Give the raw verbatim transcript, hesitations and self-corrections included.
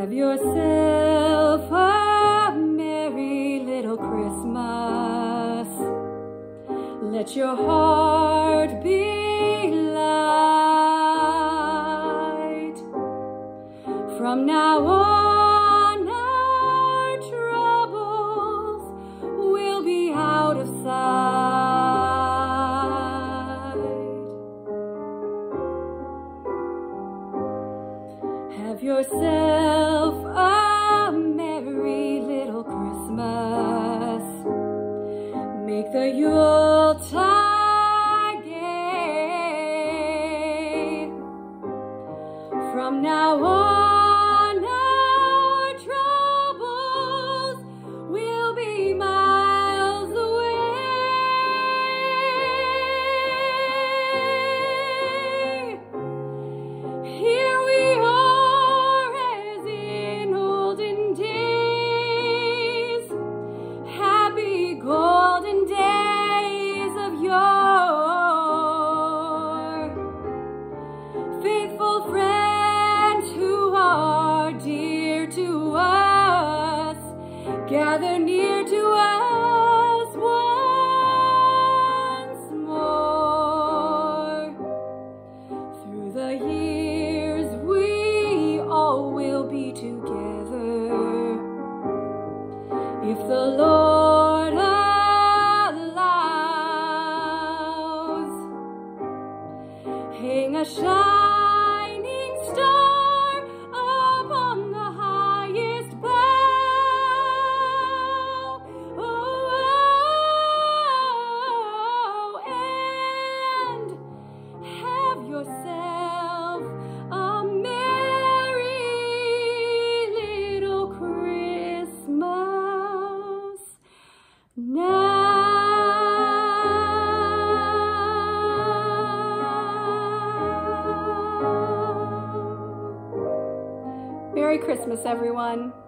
Have yourself a merry little Christmas. Let your heart be light. From now on, our troubles will be out of sight. Have yourself a merry little Christmas. Make the Yuletide gay. From now on, our troubles will be miles away. Here we are as in olden days, happy golden days of yore. Faithful friends who are dear to us, gather near to us once more. Through the years we all will be together, if the Lord allows. Hang a shining star upon the highest bough. Oh, and have yourself a merry little Christmas now. Merry Christmas, everyone.